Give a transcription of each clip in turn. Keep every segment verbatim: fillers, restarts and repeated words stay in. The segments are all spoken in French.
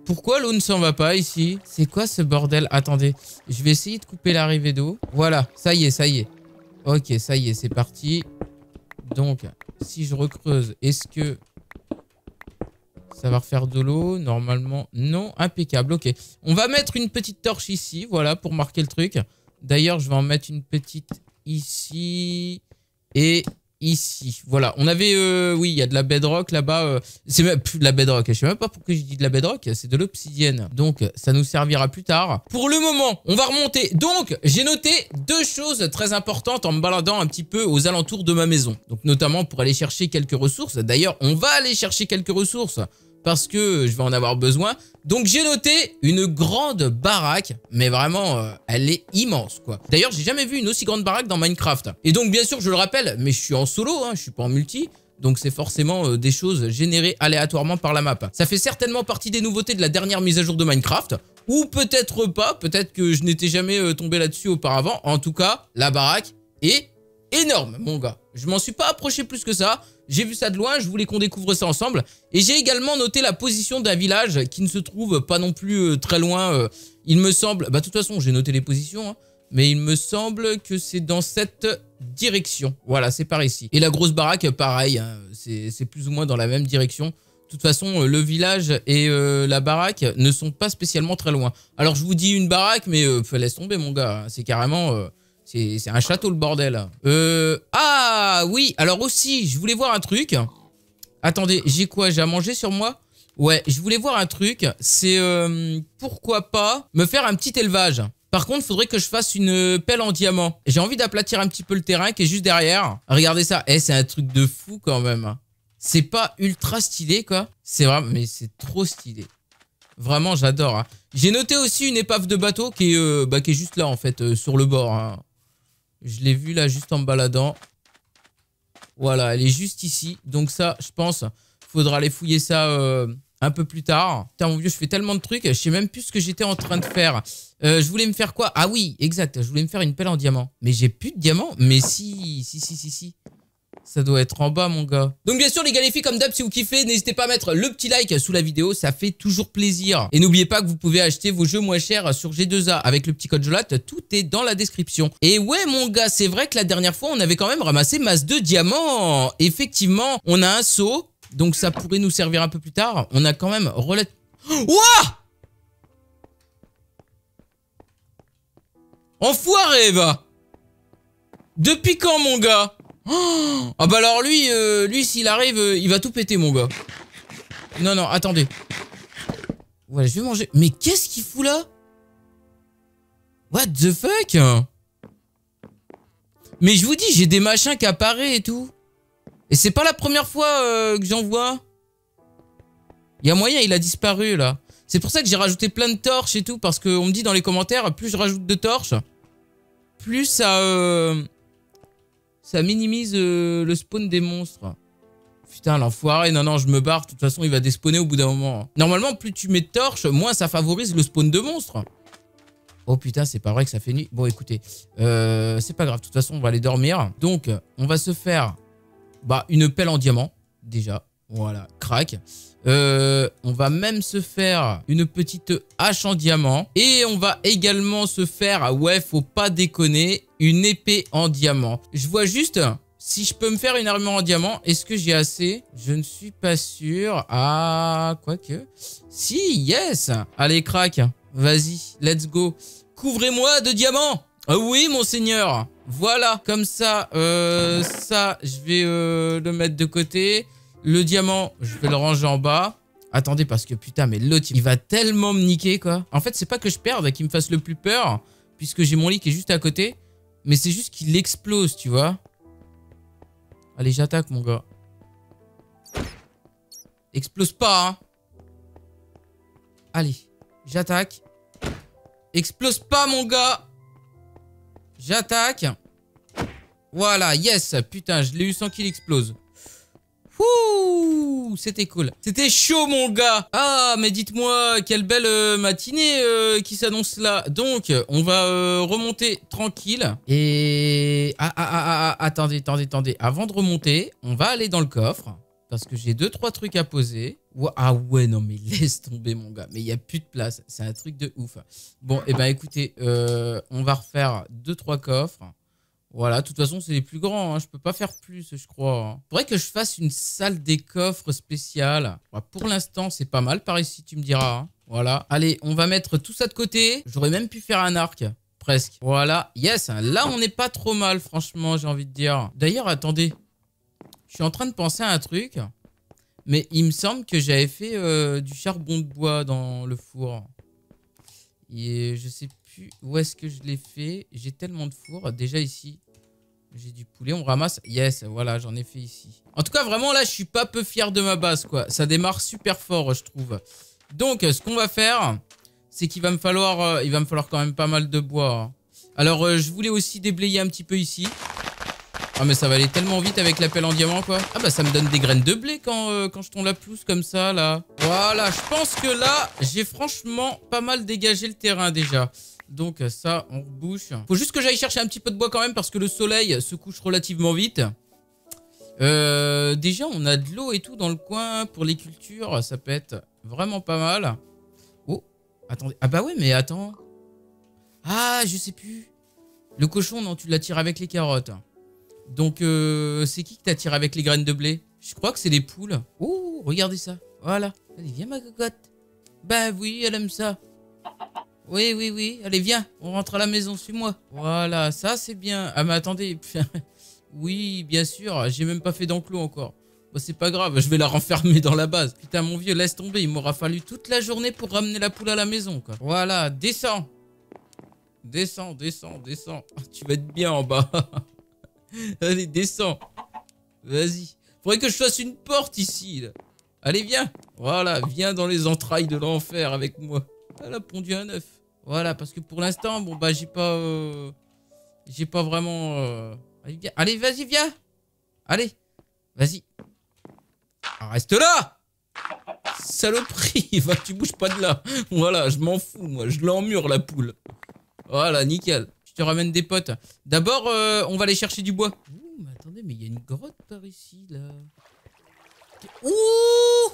Pourquoi l'eau ne s'en va pas ici? C'est quoi ce bordel? Attendez, je vais essayer de couper l'arrivée d'eau. Voilà, ça y est, ça y est. Ok, ça y est, c'est parti. Donc, si je recreuse, est-ce que ça va refaire de l'eau? Normalement, non. Impeccable, ok. On va mettre une petite torche ici, voilà, pour marquer le truc. D'ailleurs, je vais en mettre une petite ici et ici. Voilà, on avait... Euh, oui, il y a de la bedrock là-bas. Euh, c'est même plus de la bedrock. Je sais même pas pourquoi je dis de la bedrock. C'est de l'obsidienne. Donc, ça nous servira plus tard. Pour le moment, on va remonter. Donc, j'ai noté deux choses très importantes en me baladant un petit peu aux alentours de ma maison. Donc, notamment pour aller chercher quelques ressources. D'ailleurs, on va aller chercher quelques ressources parce que je vais en avoir besoin. Donc j'ai noté une grande baraque, mais vraiment, euh, elle est immense, quoi. D'ailleurs, j'ai jamais vu une aussi grande baraque dans Minecraft. Et donc, bien sûr, je le rappelle, mais je suis en solo, hein, je suis pas en multi, donc c'est forcément euh, des choses générées aléatoirement par la map. Ça fait certainement partie des nouveautés de la dernière mise à jour de Minecraft, ou peut-être pas, peut-être que je n'étais jamais euh, tombé là-dessus auparavant. En tout cas, la baraque est énorme, mon gars. Je m'en suis pas approché plus que ça. J'ai vu ça de loin, je voulais qu'on découvre ça ensemble. Et j'ai également noté la position d'un village qui ne se trouve pas non plus euh, très loin. Euh, il me semble... Bah, de toute façon, j'ai noté les positions, hein, mais il me semble que c'est dans cette direction. Voilà, c'est par ici. Et la grosse baraque, pareil, hein, c'est plus ou moins dans la même direction. De toute façon, le village et euh, la baraque ne sont pas spécialement très loin. Alors, je vous dis une baraque, mais euh, laisse tomber, mon gars. C'est carrément... Euh, C'est un château, le bordel. Euh... Ah, oui. Alors aussi, je voulais voir un truc. Attendez, j'ai quoi? J'ai à manger sur moi? Ouais, je voulais voir un truc. C'est, euh, pourquoi pas me faire un petit élevage. Par contre, il faudrait que je fasse une pelle en diamant. J'ai envie d'aplatir un petit peu le terrain qui est juste derrière. Regardez ça. Eh, c'est un truc de fou quand même. C'est pas ultra stylé, quoi. C'est vraiment... Mais c'est trop stylé. Vraiment, j'adore. Hein. J'ai noté aussi une épave de bateau qui est, euh, bah, qui est juste là, en fait, euh, sur le bord. Hein. Je l'ai vu là juste en me baladant. Voilà, elle est juste ici. Donc ça, je pense, faudra aller fouiller ça euh, un peu plus tard. Putain, mon vieux, je fais tellement de trucs. Je sais même plus ce que j'étais en train de faire. Euh, je voulais me faire quoi? Ah oui, exact. Je voulais me faire une pelle en diamant. Mais j'ai plus de diamant. Mais si, si, si, si, si. Ça doit être en bas, mon gars. Donc bien sûr, les gars, les filles, comme d'hab, si vous kiffez, n'hésitez pas à mettre le petit like sous la vidéo. Ça fait toujours plaisir. Et n'oubliez pas que vous pouvez acheter vos jeux moins chers sur G deux A avec le petit code Jolat. Tout est dans la description. Et ouais, mon gars, c'est vrai que la dernière fois, on avait quand même ramassé masse de diamants. Effectivement, on a un seau. Donc ça pourrait nous servir un peu plus tard. On a quand même relais... Ouah! Enfoiré, va! Depuis quand, mon gars? Oh, ah bah alors lui, euh, lui s'il arrive, euh, il va tout péter, mon gars. Non, non, attendez. Ouais, je vais manger. Mais qu'est-ce qu'il fout là? What the fuck? Mais je vous dis, j'ai des machins qui apparaissent et tout. Et c'est pas la première fois euh, que j'en vois. Il y a moyen, il a disparu là. C'est pour ça que j'ai rajouté plein de torches et tout. Parce qu'on me dit dans les commentaires, plus je rajoute de torches, plus ça... Euh, ça minimise euh, le spawn des monstres. Putain, l'enfoiré. Non, non, je me barre. De toute façon, il va despawner au bout d'un moment. Normalement, plus tu mets de torches, moins ça favorise le spawn de monstres. Oh putain, c'est pas vrai que ça fait nuit. Bon, écoutez, euh, c'est pas grave. De toute façon, on va aller dormir. Donc, on va se faire bah, une pelle en diamant. Déjà. Voilà, crac. Euh, on va même se faire une petite hache en diamant. Et on va également se faire, ah ouais, faut pas déconner, une épée en diamant. Je vois juste si je peux me faire une armure en diamant. Est-ce que j'ai assez? Je ne suis pas sûr. Ah, quoique. Si, yes. Allez, crac. Vas-y, let's go. Couvrez-moi de diamants. Ah oui, monseigneur. Voilà, comme ça, euh, ça, je vais euh, le mettre de côté. Le diamant, je vais le ranger en bas. Attendez, parce que putain, mais l'autre, il va tellement me niquer, quoi. En fait, c'est pas que je perde, qu'il me fasse le plus peur, puisque j'ai mon lit qui est juste à côté. Mais c'est juste qu'il explose, tu vois. Allez, j'attaque, mon gars. Explose pas, hein. Allez, j'attaque. Explose pas, mon gars. J'attaque. Voilà, yes. Putain, je l'ai eu sans qu'il explose. Ouh, c'était cool. C'était chaud, mon gars. Ah, mais dites-moi, quelle belle euh, matinée euh, qui s'annonce là. Donc, on va euh, remonter tranquille. Et... Ah, ah, ah, ah, attendez, attendez, attendez. Avant de remonter, on va aller dans le coffre. Parce que j'ai deux trois trucs à poser. Ah ouais, non mais laisse tomber mon gars. Mais il n'y a plus de place. C'est un truc de ouf. Bon, et eh ben écoutez, euh, on va refaire deux trois coffres. Voilà, de toute façon, c'est les plus grands. Hein. Je peux pas faire plus, je crois. Hein. Faudrait que je fasse une salle des coffres spéciale. Bon, pour l'instant, c'est pas mal par ici, tu me diras. Hein. Voilà. Allez, on va mettre tout ça de côté. J'aurais même pu faire un arc. Presque. Voilà. Yes. Là, on n'est pas trop mal, franchement, j'ai envie de dire. D'ailleurs, attendez. Je suis en train de penser à un truc. Mais il me semble que j'avais fait euh, du charbon de bois dans le four. Et je sais plus où est-ce que je l'ai fait. J'ai tellement de fours. Déjà ici, j'ai du poulet. On ramasse. Yes, voilà, j'en ai fait ici. En tout cas, vraiment, là, je suis pas peu fier de ma base, quoi. Ça démarre super fort, je trouve. Donc, ce qu'on va faire, c'est qu'il va me falloir... Euh, il va me falloir quand même pas mal de bois. Hein. Alors, euh, je voulais aussi déblayer un petit peu ici. Ah mais ça va aller tellement vite avec la pelle en diamant quoi. Ah bah ça me donne des graines de blé quand, euh, quand je tombe la pelouse comme ça là. Voilà, je pense que là j'ai franchement pas mal dégagé le terrain déjà. Donc ça on rebouche. Faut juste que j'aille chercher un petit peu de bois quand même parce que le soleil se couche relativement vite. Euh, déjà on a de l'eau et tout dans le coin pour les cultures. Ça peut être vraiment pas mal. Oh, attendez. Ah bah ouais mais attends. Ah je sais plus. Le cochon non tu l'attires avec les carottes. Donc, euh, c'est qui que t'attire avec les graines de blé? Je crois que c'est les poules. Oh, regardez ça. Voilà. Allez, viens ma cocotte. Bah oui, elle aime ça. Oui, oui, oui. Allez, viens. On rentre à la maison, suis-moi. Voilà, ça c'est bien. Ah mais attendez. Oui, bien sûr. J'ai même pas fait d'enclos encore. Bah, c'est pas grave, je vais la renfermer dans la base. Putain, mon vieux, laisse tomber. Il m'aura fallu toute la journée pour ramener la poule à la maison, quoi. Voilà, descends. Descends, descends, descends. Tu vas être bien en bas. Allez, descends. Vas-y. Faudrait que je fasse une porte ici. Là. Allez, viens. Voilà, viens dans les entrailles de l'enfer avec moi. Elle a pondu un œuf. Voilà, parce que pour l'instant, bon, bah, j'ai pas... Euh, j'ai pas vraiment... Euh... Allez, viens. Allez, vas-y, viens. Allez. Vas-y. Ah, reste là. Saloperie. Va, tu bouges pas de là. Voilà, je m'en fous, moi. Je l'emmure, la poule. Voilà, nickel. Je te ramène des potes. D'abord, euh, on va aller chercher du bois. Ouh, mais attendez, mais il y a une grotte par ici, là. Ouh!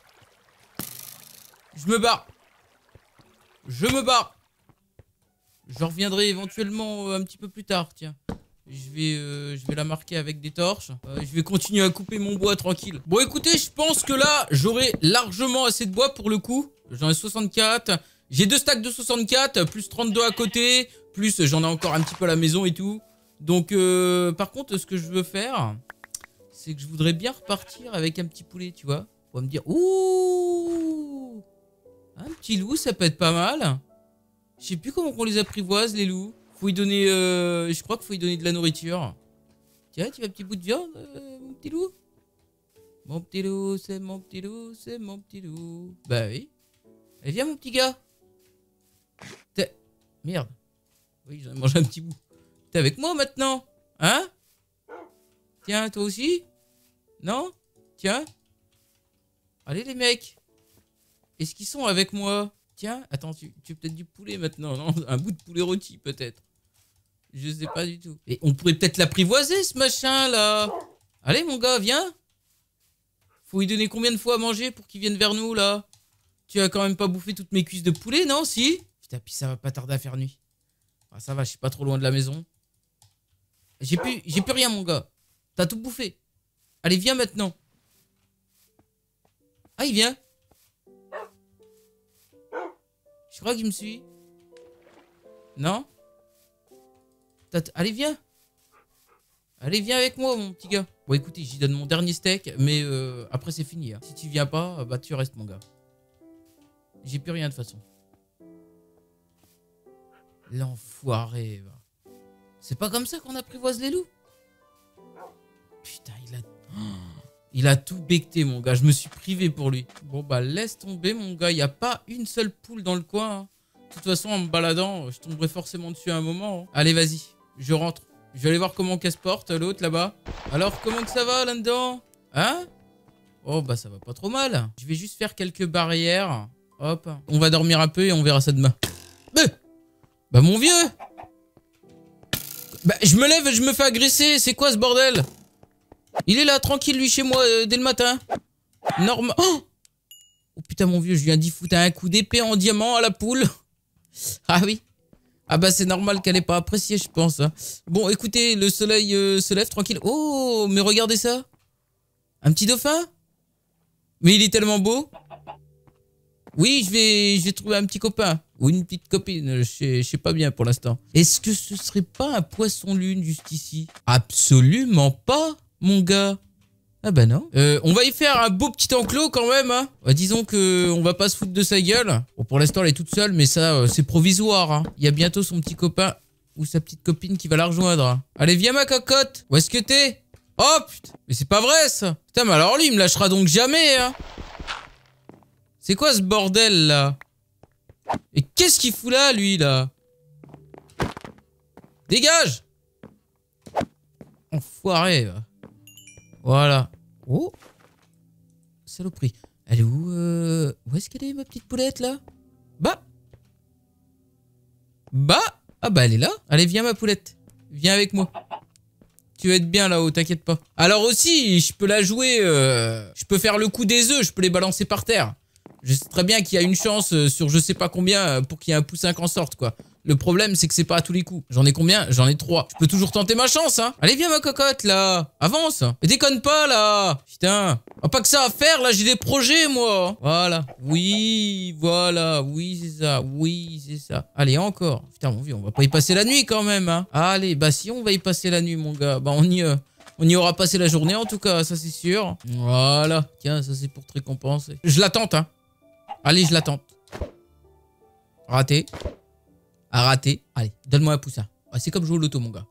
Je me barre. Je me barre. Je reviendrai éventuellement euh, un petit peu plus tard, tiens. Je vais, euh, je vais la marquer avec des torches. Euh, je vais continuer à couper mon bois tranquille. Bon, écoutez, je pense que là, j'aurai largement assez de bois pour le coup. J'en ai soixante-quatre. J'ai deux stacks de soixante-quatre, plus trente-deux à côté. Plus j'en ai encore un petit peu à la maison et tout. Donc euh, par contre ce que je veux faire, c'est que je voudrais bien repartir avec un petit poulet, tu vois. On va me dire, ouh, un petit loup ça peut être pas mal. Je sais plus comment on les apprivoise les loups. Faut y donner, euh, je crois qu'il faut y donner de la nourriture. Tiens, tu veux un petit bout de viande, euh, mon petit loup? Mon petit loup, c'est mon petit loup, c'est mon petit loup. Bah oui. Allez viens mon petit gars. Merde. Oui, j'en ai mangé un petit bout. T'es avec moi maintenant? Hein? Tiens, toi aussi? Non? Tiens. Allez les mecs. Est-ce qu'ils sont avec moi? Tiens, attends, tu, tu veux peut-être du poulet maintenant, non? Un bout de poulet rôti peut-être. Je sais pas du tout. Et on pourrait peut-être l'apprivoiser ce machin là. Allez mon gars, viens. Faut lui donner combien de fois à manger pour qu'il vienne vers nous là? Tu as quand même pas bouffé toutes mes cuisses de poulet, non? Si? Putain, puis ça va pas tarder à faire nuit. Ah, ça va, je suis pas trop loin de la maison. J'ai plus, j'ai plus rien, mon gars. T'as tout bouffé. Allez, viens maintenant. Ah, il vient. Je crois qu'il me suit. Non? Allez, viens. Allez, viens avec moi, mon petit gars. Bon, écoutez, j'y donne mon dernier steak, mais euh, après, c'est fini. Hein. Si tu viens pas, bah, tu restes, mon gars. J'ai plus rien, de toute façon. L'enfoiré, va. C'est pas comme ça qu'on apprivoise les loups? Putain, il a... Oh, il a tout becté, mon gars. Je me suis privé pour lui. Bon, bah, laisse tomber, mon gars. Il n'y a pas une seule poule dans le coin. Hein. De toute façon, en me baladant, je tomberai forcément dessus à un moment. Hein. Allez, vas-y. Je rentre. Je vais aller voir comment qu'elle se porte, l'autre, là-bas. Alors, comment que ça va, là-dedans? Hein? Oh, bah, ça va pas trop mal. Je vais juste faire quelques barrières. Hop. On va dormir un peu et on verra ça demain. Mais... Bah, mon vieux! Bah, je me lève et je me fais agresser. C'est quoi, ce bordel? Il est là, tranquille, lui, chez moi, euh, dès le matin. Normal. Oh, oh putain, mon vieux, je viens d'y foutre un coup d'épée en diamant à la poule. Ah oui. Ah bah c'est normal qu'elle ait pas apprécié, je pense. Hein. Bon, écoutez, le soleil euh, se lève tranquille. Oh, mais regardez ça. Un petit dauphin. Mais il est tellement beau. Oui, je vais, je vais trouver un petit copain. Ou une petite copine, je sais, je sais pas bien pour l'instant. Est-ce que ce serait pas un poisson-lune juste ici? Absolument pas, mon gars. Ah bah non. Euh, on va y faire un beau petit enclos quand même. Hein. Bah, disons que on va pas se foutre de sa gueule. Bon, pour l'instant, elle est toute seule, mais ça, euh, c'est provisoire. Hein. Il y a bientôt son petit copain ou sa petite copine qui va la rejoindre. Hein. Allez, viens ma cocotte. Où est-ce que t'es? Oh putain, mais c'est pas vrai ça. Putain, mais alors lui, il me lâchera donc jamais. Hein. C'est quoi ce bordel là? Et qu'est-ce qu'il fout là, lui là? Dégage! Enfoiré. Va. Voilà. Oh! Saloperie. Elle est où euh... Où est-ce qu'elle est, ma petite poulette, là? Bah! Bah! Ah bah, elle est là. Allez, viens, ma poulette. Viens avec moi. Tu vas être bien là-haut, t'inquiète pas. Alors aussi, je peux la jouer... Euh... Je peux faire le coup des œufs, je peux les balancer par terre. Je sais très bien qu'il y a une chance sur je sais pas combien pour qu'il y ait un poussin qui en sorte, quoi. Le problème, c'est que c'est pas à tous les coups. J'en ai combien? J'en ai trois. Je peux toujours tenter ma chance, hein. Allez, viens, ma cocotte, là. Avance. Et déconne pas, là. Putain. Oh, pas que ça à faire, là. J'ai des projets, moi. Voilà. Oui, voilà. Oui, c'est ça. Oui, c'est ça. Allez, encore. Putain, mon vieux, on va pas y passer la nuit, quand même, hein. Allez, bah si on va y passer la nuit, mon gars. Bah, on y... Euh... On y aura passé la journée, en tout cas. Ça, c'est sûr. Voilà. Tiens, ça, c'est pour te récompenser. Je la tente, hein. Allez, je la tente. Raté. À rater. Allez, donne-moi un poussin. Ah, c'est comme jouer au loto, mon gars.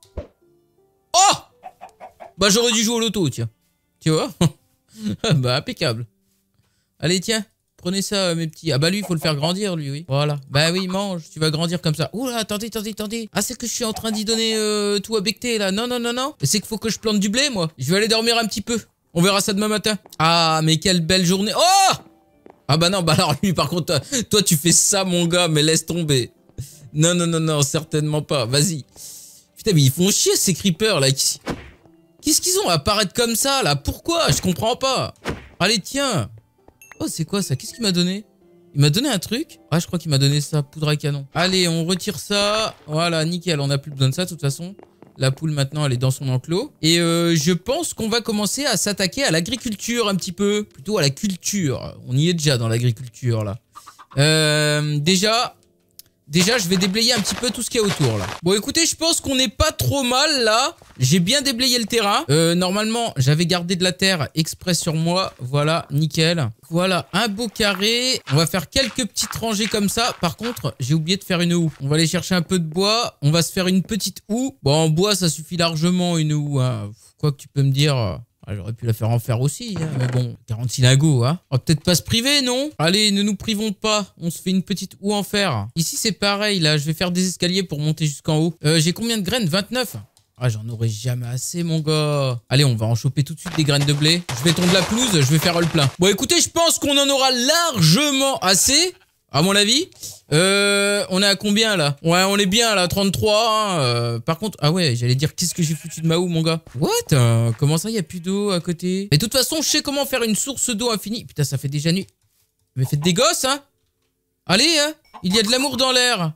Oh! Bah, j'aurais dû jouer au loto, tiens. Tu vois? Bah, impeccable. Allez, tiens. Prenez ça, mes petits. Ah, bah, lui, il faut le faire grandir, lui, oui. Voilà. Bah, oui, mange. Tu vas grandir comme ça. Oula, attendez, attendez, attendez. Ah, c'est que je suis en train d'y donner euh, tout à becter, là. Non, non, non, non. C'est qu'il faut que je plante du blé, moi. Je vais aller dormir un petit peu. On verra ça demain matin. Ah, mais quelle belle journée. Oh! Ah, bah, non, bah, alors, lui, par contre, toi, tu fais ça, mon gars, mais laisse tomber. Non, non, non, non, certainement pas. Vas-y. Putain, mais ils font chier, ces creepers, là. Qu'est-ce qu'ils ont à apparaître comme ça, là? Pourquoi? Je comprends pas. Allez, tiens. Oh, c'est quoi, ça? Qu'est-ce qu'il m'a donné? Il m'a donné un truc? Ah, je crois qu'il m'a donné ça, poudre à canon. Allez, on retire ça. Voilà, nickel. On n'a plus besoin de ça, de toute façon. La poule, maintenant, elle est dans son enclos. Et euh, je pense qu'on va commencer à s'attaquer à l'agriculture, un petit peu. Plutôt à la culture. On y est déjà dans l'agriculture, là. Euh, déjà... Déjà, je vais déblayer un petit peu tout ce qu'il y a autour, là. Bon, écoutez, je pense qu'on n'est pas trop mal, là. J'ai bien déblayé le terrain. Euh, normalement, j'avais gardé de la terre exprès sur moi. Voilà, nickel. Voilà, un beau carré. On va faire quelques petites rangées comme ça. Par contre, j'ai oublié de faire une houe. On va aller chercher un peu de bois. On va se faire une petite houe. Bon, en bois, ça suffit largement, une houe, hein. Quoi que tu peux me dire... Ah, j'aurais pu la faire en fer aussi, hein, mais bon, quarante-six lingots, hein. On va peut-être pas se priver, non? Allez, ne nous privons pas. On se fait une petite houe en fer. Ici, c'est pareil, là. Je vais faire des escaliers pour monter jusqu'en haut. Euh, j'ai combien de graines? vingt-neuf. Ah, j'en aurai jamais assez, mon gars. Allez, on va en choper tout de suite des graines de blé. Je vais tondre la pelouse, je vais faire le plein. Bon, écoutez, je pense qu'on en aura largement assez, à mon avis. Euh, on est à combien là? Ouais, on est bien là, trente-trois. Hein, euh, par contre, ah ouais, j'allais dire qu'est-ce que j'ai foutu de ma houe, mon gars? What? euh, Comment ça, il y a plus d'eau à côté? Mais de toute façon, je sais comment faire une source d'eau infinie. Putain, ça fait déjà nuit. Mais faites des gosses, hein? Allez, hein? Il y a de l'amour dans l'air.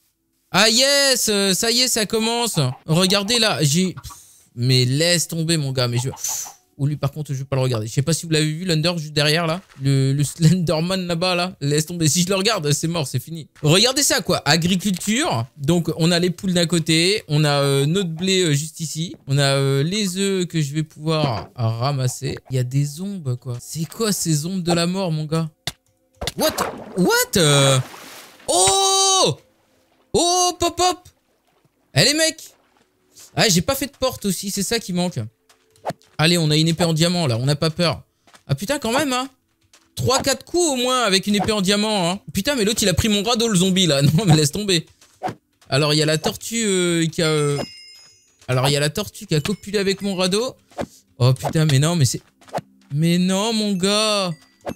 Ah yes, euh, ça y est, ça commence. Regardez là, j'ai... Mais laisse tomber, mon gars, mais je... Ou lui, par contre, je vais pas le regarder. Je sais pas si vous l'avez vu, l'Under, juste derrière, là. Le, le Slenderman, là-bas, là. Laisse tomber. Si je le regarde, c'est mort, c'est fini. Regardez ça, quoi. Agriculture. Donc, on a les poules d'un côté. On a euh, notre blé euh, juste ici. On a euh, les œufs que je vais pouvoir ramasser. Il y a des ombres, quoi. C'est quoi ces ombres de la mort, mon gars? What? What? euh... Oh! Oh, pop, pop! Eh, les mecs! Ah, j'ai pas fait de porte aussi. C'est ça qui manque. Allez, on a une épée en diamant, là. On n'a pas peur. Ah, putain, quand même, hein. trois quatre coups, au moins, avec une épée en diamant, hein. Putain, mais l'autre, il a pris mon radeau, le zombie, là. Non, mais laisse tomber. Alors, il y a la tortue euh, qui a... Euh... Alors, il y a la tortue qui a copulé avec mon radeau. Oh, putain, mais non, mais c'est... Mais non, mon gars.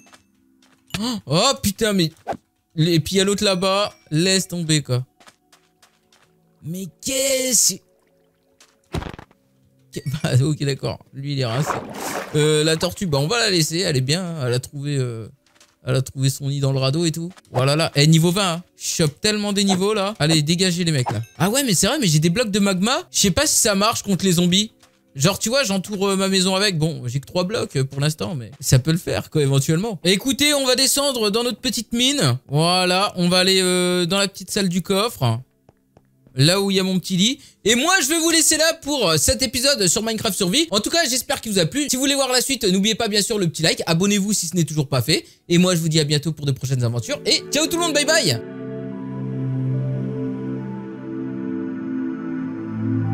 Oh, putain, mais... Et puis, il y a l'autre là-bas. Laisse tomber, quoi. Mais qu'est-ce... Bah, ok, d'accord. Lui, il est rincé. Euh, la tortue, bah, on va la laisser. Elle est bien. Elle a trouvé, euh, elle a trouvé son nid dans le radeau et tout. Voilà, là. Eh, niveau vingt, hein. Je chope tellement des niveaux, là. Allez, dégagez les mecs, là. Ah ouais, mais c'est vrai, mais j'ai des blocs de magma. Je sais pas si ça marche contre les zombies. Genre, tu vois, j'entoure euh, ma maison avec. Bon, j'ai que trois blocs euh, pour l'instant, mais ça peut le faire, quoi, éventuellement. Écoutez, on va descendre dans notre petite mine. Voilà, on va aller euh, dans la petite salle du coffre. Là où il y a mon petit lit. Et moi, je vais vous laisser là pour cet épisode sur Minecraft Survie. En tout cas, j'espère qu'il vous a plu. Si vous voulez voir la suite, n'oubliez pas bien sûr le petit like. Abonnez-vous si ce n'est toujours pas fait. Et moi, je vous dis à bientôt pour de prochaines aventures. Et ciao tout le monde, bye bye!